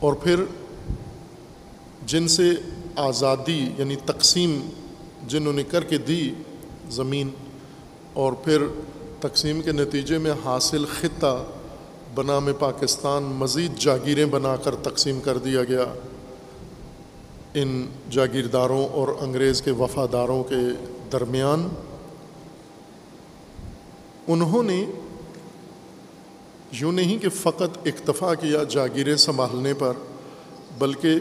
اور پھر جن سے آزادی یعنی تقسیم جنہوں نے کر کے دی زمین، اور پھر تقسیم کے نتیجے میں حاصل خطہ بنام پاکستان مزید جاگیریں بنا کر تقسیم کر دیا گیا ان جاگیرداروں اور انگریز کے وفاداروں کے درمیان۔ انہوں نے یوں نہیں کہ فقط اکتفا کیا جاگیریں سنبھالنے پر، بلکہ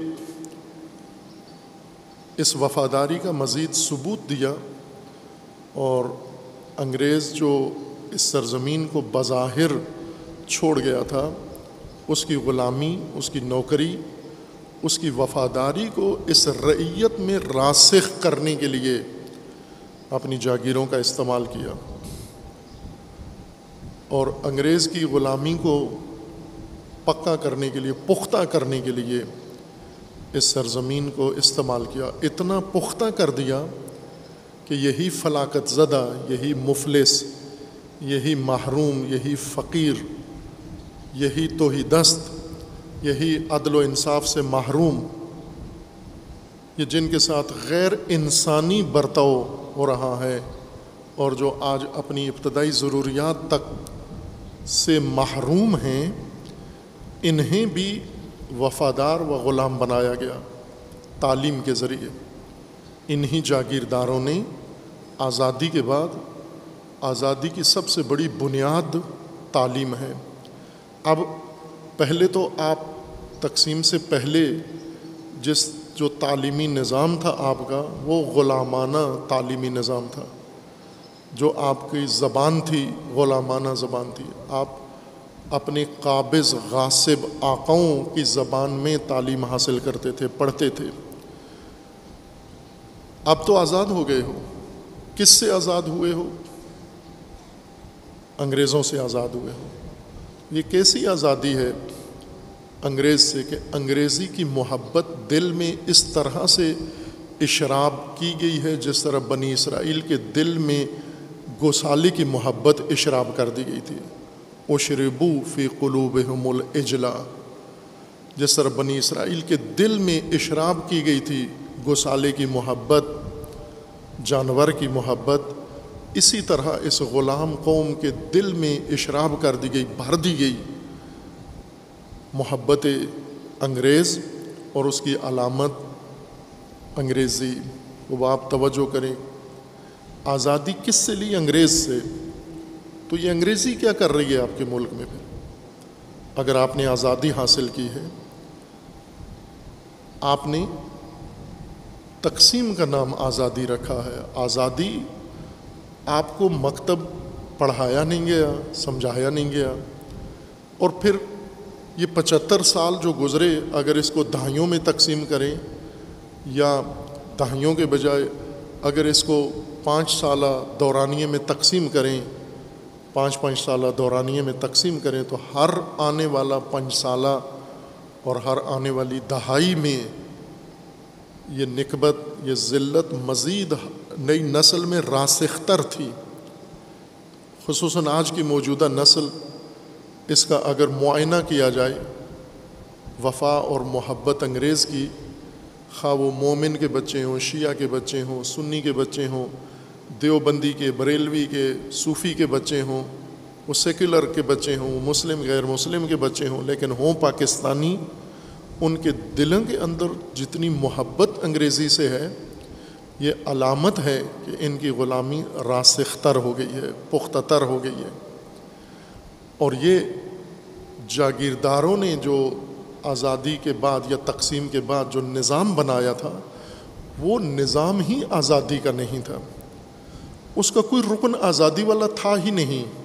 اس وفاداری کا مزید ثبوت دیا، اور انگریز جو اس سرزمین کو بظاہر چھوڑ گیا تھا، اس کی غلامی، اس کی نوکری، اس کی وفاداری کو اس رعیت میں راسخ کرنے کے لیے اپنی جاگیروں کا استعمال کیا، اور انگریز کی غلامی کو پکا کرنے کے لیے، پختہ کرنے کے لیے اس سرزمین کو استعمال کیا۔ اتنا پختہ کر دیا کہ یہی فلاکت زدہ، یہی مفلس، یہی محروم، یہی فقیر، یہی توحید دست، یہی عدل و انصاف سے محروم، یہ جن کے ساتھ غیر انسانی برتاؤ ہو رہا ہے، اور جو آج اپنی ابتدائی ضروریات تک سے محروم ہیں، انہیں بھی وفادار و غلام بنایا گیا تعلیم کے ذریعے۔ انہی جاگیرداروں نے آزادی کے بعد، آزادی کی سب سے بڑی بنیاد تعلیم ہے۔ اب پہلے تو آپ تقسیم سے پہلے جو تعلیمی نظام تھا آپ کا، وہ غلامانہ تعلیمی نظام تھا، جو آپ کی زبان تھی غلامانہ زبان تھی۔ آپ اپنے قابض غاصب آقاؤں کی زبان میں تعلیم حاصل کرتے تھے، پڑھتے تھے۔ اب تو آزاد ہو گئے ہو۔ کس سے آزاد ہوئے ہو؟ انگریزوں سے آزاد ہوئے ہو۔ یہ کیسی آزادی ہے انگریز سے کہ انگریزی کی محبت دل میں اس طرح سے اشراب کی گئی ہے جس طرح بنی اسرائیل کے دل میں گوسالی کی محبت اشراب کر دی گئی تھی۔ اشربو فی قلوبہم العجلہ، جس طرح بنی اسرائیل کے دل میں اشراب کی گئی تھی گوسالے کی محبت، جانور کی محبت، اسی طرح اس غلام قوم کے دل میں اشراب کر دی گئی، بھر دی گئی محبت انگریز، اور اس کی علامت انگریزی۔ وہ آپ توجہ کریں، آزادی کس سے لی؟ انگریز سے۔ تو یہ انگریزی کیا کر رہی ہے آپ کے ملک میں پھر؟ اگر آپ نے آزادی حاصل کی ہے، آپ نے تقسیم کا نام آزادی رکھا ہے۔ آزادی آپ کو مکتب پڑھایا نہیں گیا، سمجھایا نہیں گیا، اور پھر یہ 75 سال جو گزرے، اگر اس کو دہائیوں میں تقسیم کریں، یا دہائیوں کے بجائے اگر اس کو 5 سالہ دورانیے میں تقسیم کریں، 5 سالہ دورانیے میں تقسیم کریں، تو ہر آنے والا 5 سالہ اور ہر آنے والی دہائی میں یہ نکبت، یہ ذلت مزید نئی نسل میں راسختر تھی۔ خصوصاً آج کی موجودہ نسل، اس کا اگر معائنہ کیا جائے وفا اور محبت انگریز کی، خواہ وہ مومن کے بچے ہوں، شیعہ کے بچے ہوں، سنی کے بچے ہوں، دیوبندی کے، بریلوی کے، صوفی کے بچے ہوں، وہ سیکولر کے بچے ہوں، مسلم غیر مسلم کے بچے ہوں، لیکن ہوں پاکستانی، ان کے دلوں کے اندر جتنی محبت انگریزی سے ہے، یہ علامت ہے کہ ان کی غلامی راسخ تر ہو گئی ہے، پختہ تر ہو گئی ہے۔ اور یہ جاگیرداروں نے جو آزادی کے بعد یا تقسیم کے بعد جو نظام بنایا تھا، وہ نظام ہی آزادی کا نہیں تھا، اس کا کوئی رکن آزادی والا تھا ہی نہیں۔